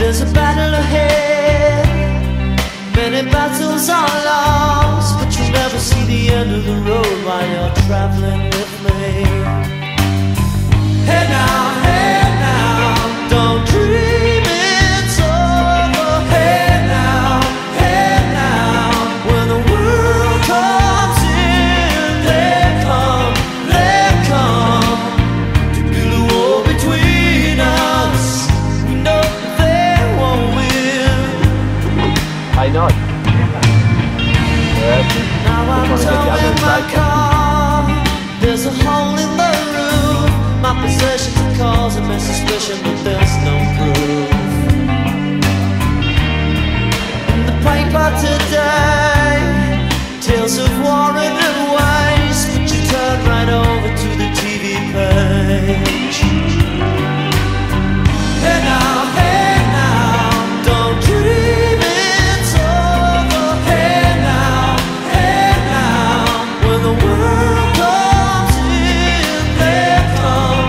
There's a battle ahead, many battles are lost, but you'll never see the end of the road while you're traveling with me. Hey now, don't dream it's over. Hey now, when the world comes in, they come to build a wall between us. We know they won't win. I know it. Now I'm towing my car, there's a hole in the roof. My possessions are causing me suspicion, but there's no proof. In the paper today, tales of war and waste, but you turn right over to the TV page. Hey now, don't dream it's over. Hey now, when the world comes in, they come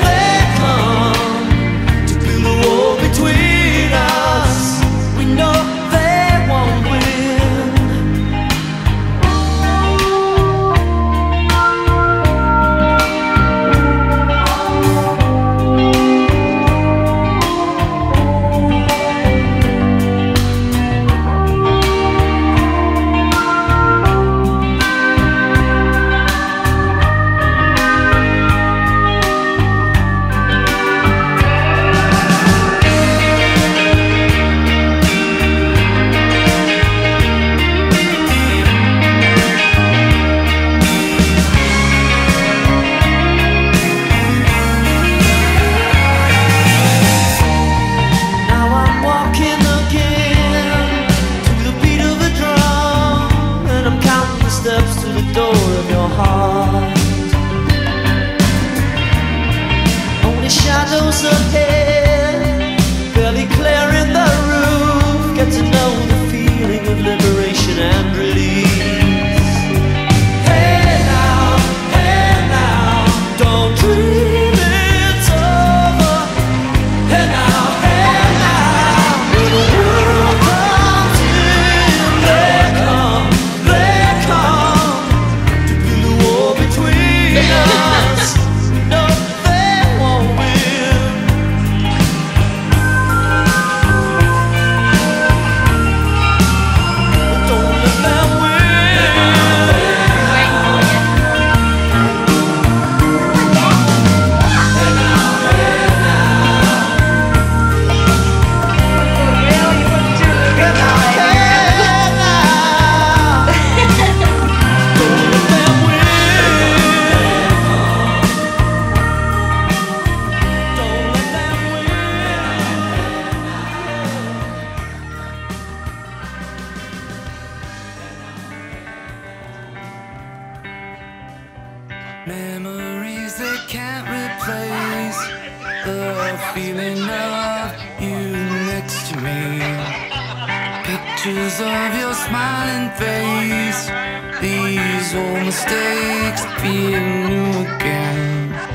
to build a wall between us. We know they won't win. Steps to the door of your heart. Only shadows ahead, barely clearing the roof. Get to know the feeling of liberation and release. Hey now, don't dream it's over. Hey now, when the world comes in, they come to build a wall between us. No, they won't win. Don't let them win. Memories that can't replace the feeling of you next to me. Pictures of your smiling face, these old mistakes feel new again.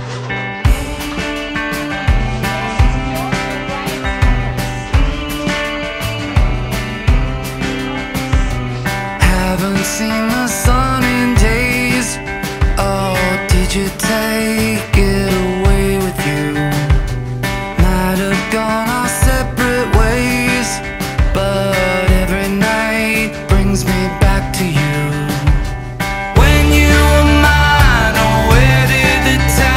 Haven't seen the sun in days. Oh, did you take it away with you? Might have gone our separate ways, but every night brings me back to you. When you were mine, oh, where did the time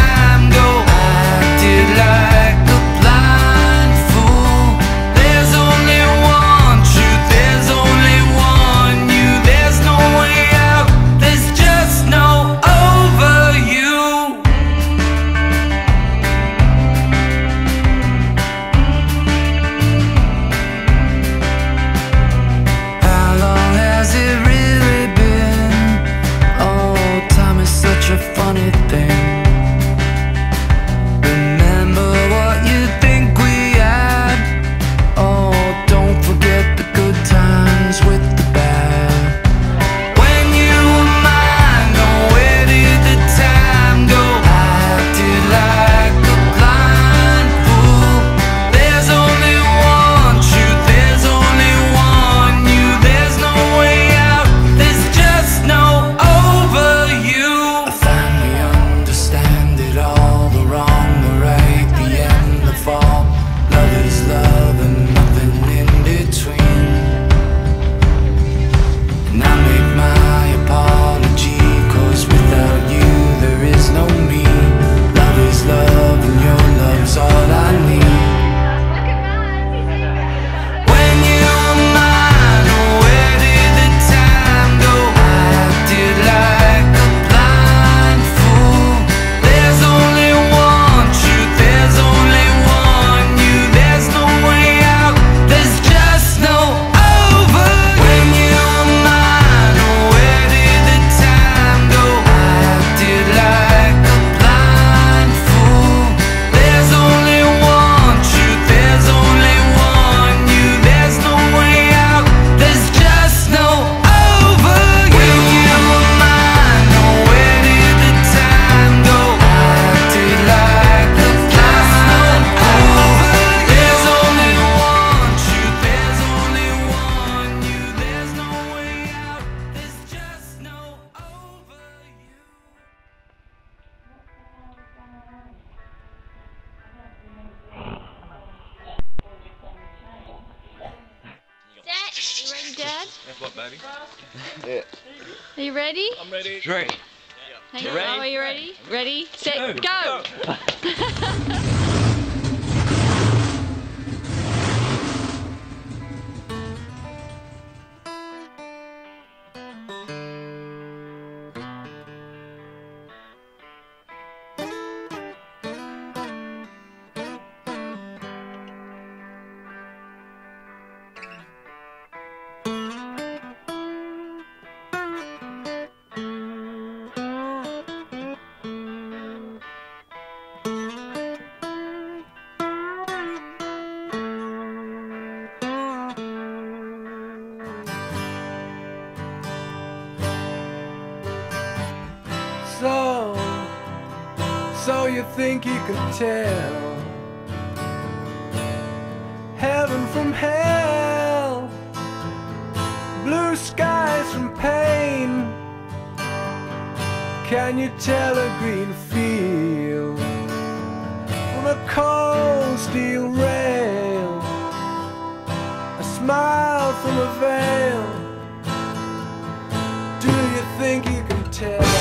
That's what, baby? Yeah. Are you ready? I'm ready. Drink. Hang on. Oh, are you ready? Ready, set, go! So you think you could tell heaven from hell, blue skies from pain? Can you tell a green field from a cold steel rail, a smile from a veil? Do you think you can tell?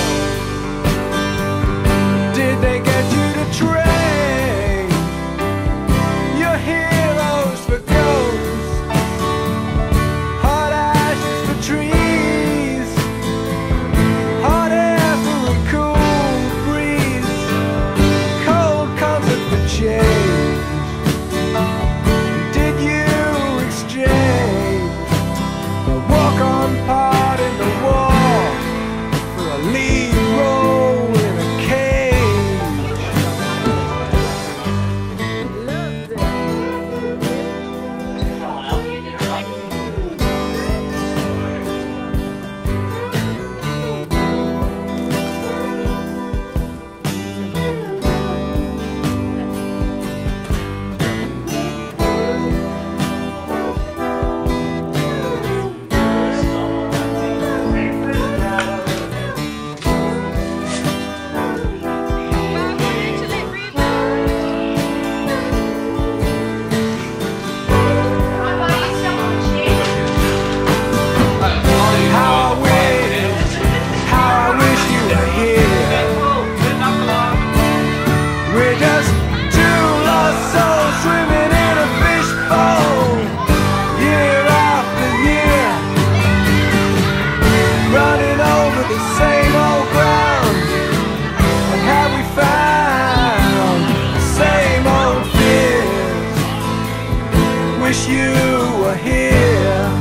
Did they get you to train your heroes for ghosts, hot ashes for trees, hot air for a cool breeze, cold comfort for change? Did you exchange the walk-on part in the war for a lead role in a cage? We're just two lost souls swimming in a fishbowl, year after year, running over the same old ground. And have we found the same old fears? Wish you were here.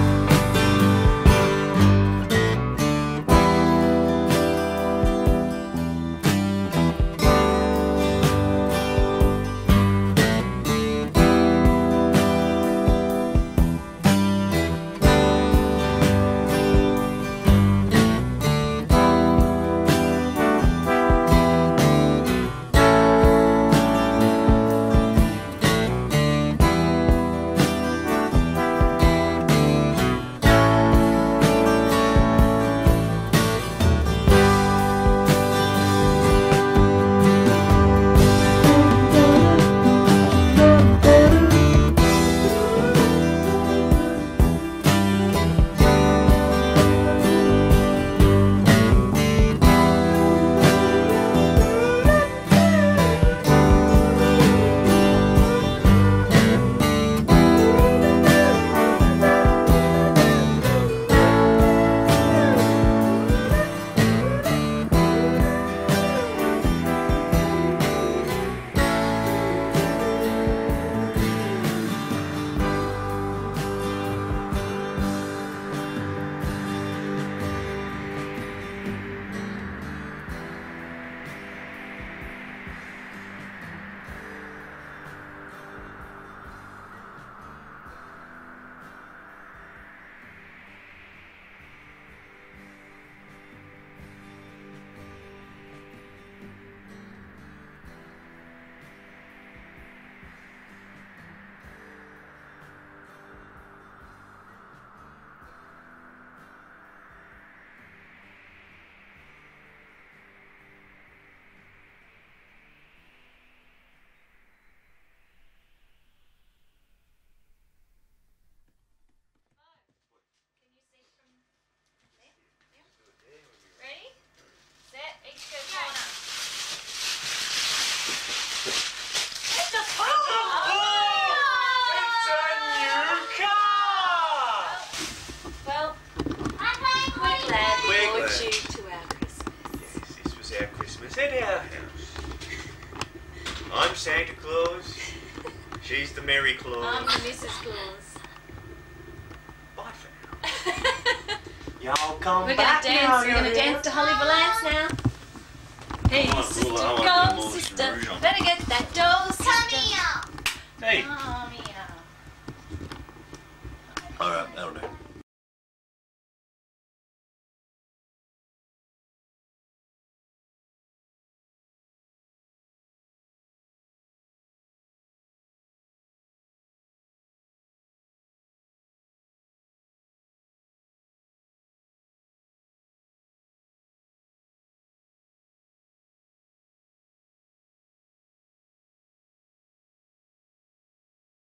the Mary Claus. I'm the Mrs. Claus. Bye for now. Y'all come We're back gonna now. dance. We're gonna dance to Holly Valance now. Hey, Oh, sister, cool. I want go, the most sister. original. Better get that dough, sister. Hey. Come here.